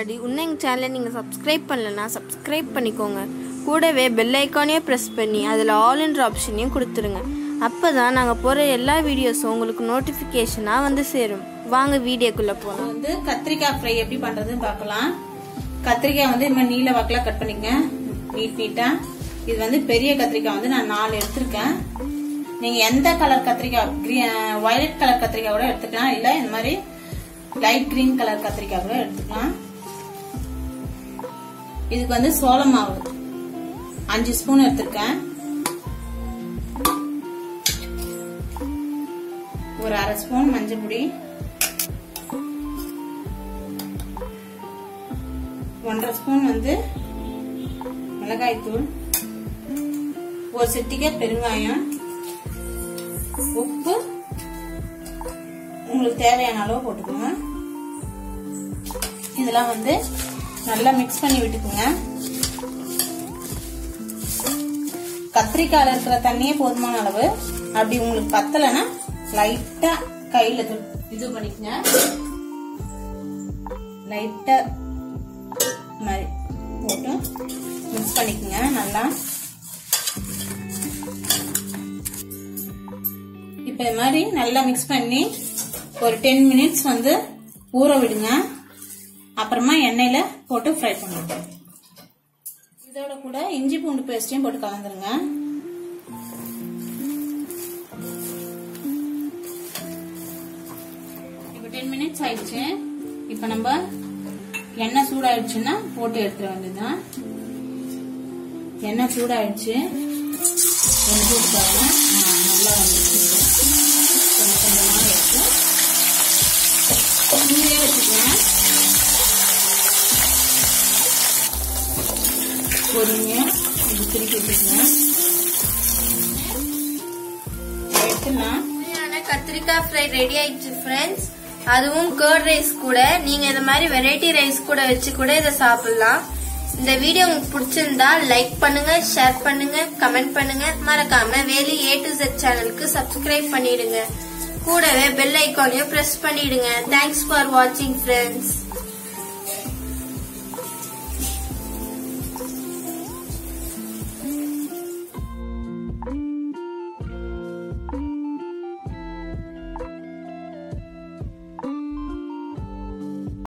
முன்னாடி இன்னும் எங்கள் சேனலை நீங்கள் சப்ஸ்கிரைப் பண்ணலன்னா சப்ஸ்கிரைப் பண்ணிக்கோங்க. கூடவே பெல் ஐக்கானையும் ப்ரெஸ் பண்ணி அதில் ஆல்ன்ற ஆப்ஷனையும் கொடுத்துருங்க. அப்போ தான் நாங்கள் போகிற எல்லா வீடியோஸும் உங்களுக்கு நோட்டிஃபிகேஷனாக வந்து சேரும். வாங்க வீடியோக்குள்ளே போகலாம். வந்து கத்திரிக்காய் ஃப்ரை எப்படி பண்ணுறதுன்னு பார்க்கலாம். கத்திரிக்காய் வந்து இந்த மாதிரி நீல வாக்கில் கட் பண்ணிக்கங்க, நீட்டாக. இது வந்து பெரிய கத்திரிக்காய் வந்து நான் 4 எடுத்திருக்கேன். நீங்கள் எந்த கலர் கத்திரிக்காய், வயலட் கலர் கத்திரிக்காய் கூட எடுத்துக்கலாம், இல்லை இந்த மாதிரி லைட் கிரீன் கலர் கத்திரிக்காய் கூட எடுத்துக்கலாம். இதுக்கு வந்து சோள மாவு 5 ஸ்பூன் எடுத்திருக்கேன். ஒரு 1/2 ஸ்பூன் மஞ்சள் பொடி, 1/2 ஸ்பூன் வந்து மிளகாய் தூள், ஒரு சிட்டிகை பெருங்காயம், உப்பு உங்களுக்கு தேவையான அளவு போட்டுக்கோங்க. இதெல்லாம் வந்து நல்லா மிக்ஸ் பண்ணி விட்டுக்குங்க. கத்திரிக்காயில இருக்கிற தண்ணியே போதுமான அளவு. அப்படி உங்களுக்கு பத்தலைன்னா லைட்டா கையில இது பண்ணிக்கங்க, லைட்டா மாதிரி போட்டு மிக்ஸ் பண்ணிக்கங்க நல்லா. இப்ப இது மாதிரி நல்லா மிக்ஸ் பண்ணி ஒரு 10 மினிட்ஸ் வந்து ஊற விடுங்க. அப்புறமா எண்ணெயில போட்டு ஃப்ரை பண்ணுங்க. இதோட கூட இஞ்சி பூண்டு பேஸ்டையும் போட்டு கலந்துருங்க. இப்ப 10 மினிட்ஸ் ஆயிடுச்சு. இப்ப நம்ம எண்ணெய் சூடாயிடுச்சுன்னா போட்டு எடுத்துட வேண்டியதுதான். எண்ணெய் சூடாயிடுச்சு, போட்டு பாருங்க. நல்லா வந்துச்சு. கொஞ்சம் கொஞ்சமா எடுத்து இங்கேயே வச்சுக்கோங்க. பொறுமையா இது திருப்பி வச்சுக்கோங்க. எடுத்துலாம் கத்திரிக்காய் ஃப்ரை ரெடி ஆயிடுச்சு ஃப்ரெண்ட்ஸ். அதுவும் கர்ட் ரைஸ் கூட, நீங்க இந்த மாதிரி வெரைட்டி ரைஸ் கூட வச்சு கூட இதை சாப்பிடலாம். இந்த வீடியோ உங்களுக்கு பிடிச்சிருந்தா லைக் பண்ணுங்க, ஷேர் பண்ணுங்க, கமெண்ட் பண்ணுங்க. மறக்காம வேலு A-Z சேனலுக்கு சப்ஸ்கிரைப் பண்ணிடுங்க. கூடவே பெல் ஐக்கானையும் பிரஸ் பண்ணிடுங்க. தேங்க்ஸ் ஃபார் வாட்சிங் ஃப்ரெண்ட்ஸ்.